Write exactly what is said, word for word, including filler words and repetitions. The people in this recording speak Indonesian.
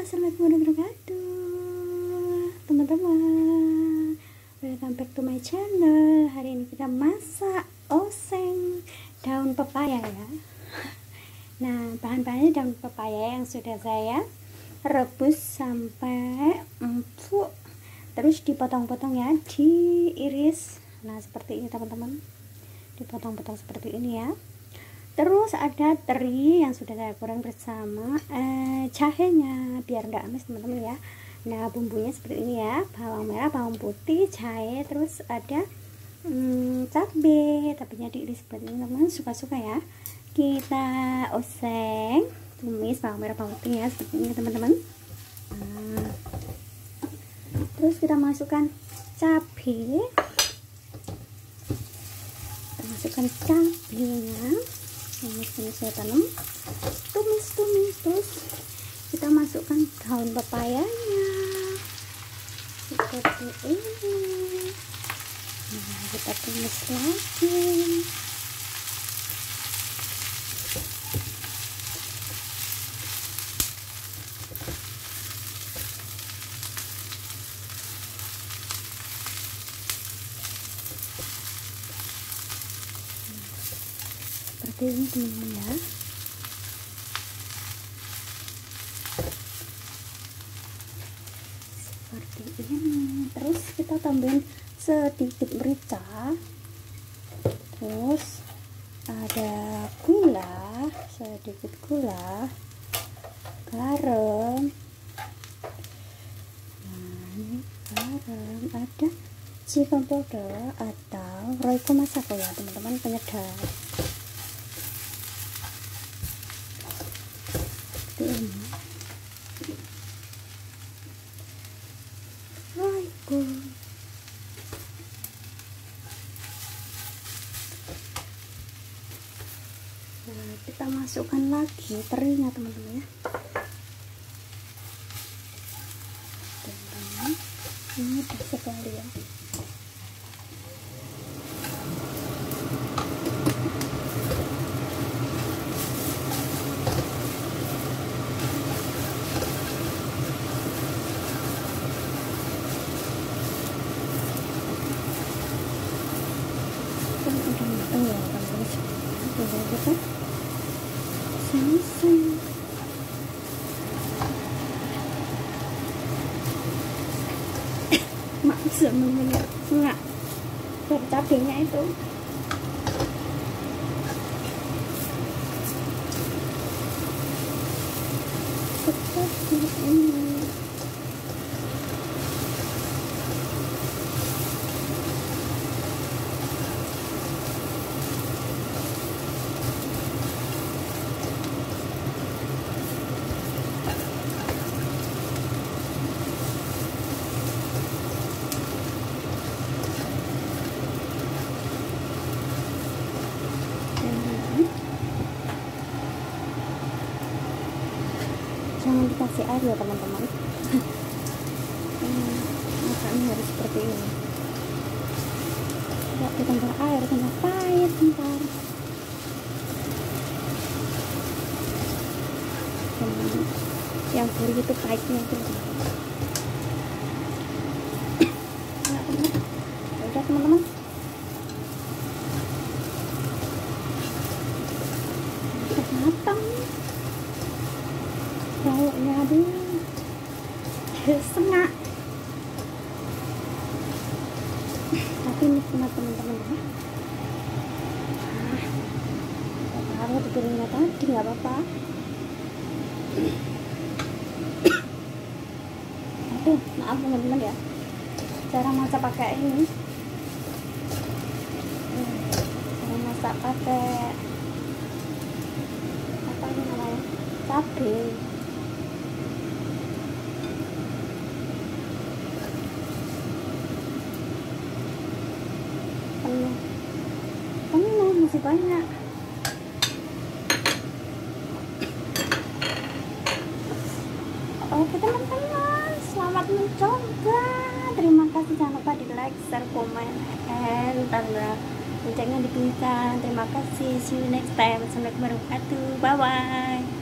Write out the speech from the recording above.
Assalamualaikum warahmatullahi wabarakatuh, teman-teman. Welcome back to my channel. Hari ini kita masak oseng daun pepaya ya. Nah, bahan-bahannya daun pepaya yang sudah saya rebus sampai empuk, terus dipotong-potong ya, diiris. Nah, seperti ini teman-teman, dipotong-potong seperti ini ya. Terus ada teri yang sudah saya goreng bersama eh, jahenya biar enggak amis teman-teman ya. Nah, bumbunya seperti ini ya, bawang merah, bawang putih, jahe, terus ada hmm, cabai, tapenya diiris seperti ini teman-teman, suka-suka ya. Kita oseng, tumis bawang merah, bawang putih ya, seperti ini teman-teman. Nah, terus kita masukkan cabai, kita masukkan cabainya. Ini saya tanam, tumis-tumis, terus kita masukkan daun pepayanya seperti ini. Nah, kita tumis lagi. Seperti ini teman-teman ya. Seperti ini. Terus kita tambahin sedikit merica, terus ada gula, sedikit gula, garam. Nah, ini garam, ada chicken powder atau roiko masako ya teman-teman, penyedap. Ini roiko. Nah, kita masukkan lagi terinya teman-teman ya. Dan ini mudah sekali ya. Udah matang ya teman-teman, udah kita selesai. Maaf semuanya enggak dari cabenya itu. Seperti ini. Jangan dikasih air ya teman-teman. hmm, Masaknya harus seperti ini. Tidak ditambah air, tambah pahit ntar. Hmm, yang gurih itu pahitnya itu. Nah, udah teman-teman. Udah matang. Baunya aduh setengah, tapi nikmat teman-teman ya. Nah, taruh di piringnya tadi nggak apa-apa. Aduh, maaf teman-teman ya, cara masak pakai ini, cara masak pakai apa ini namanya, cabai. penuh penuh masih banyak. Oke teman-teman, selamat mencoba. Terima kasih, jangan lupa di like, share, komen, and tanda loncengnya dipinkan. Terima kasih, see you next time. Assalamualaikum warahmatullahi wabarakatuh, bye bye.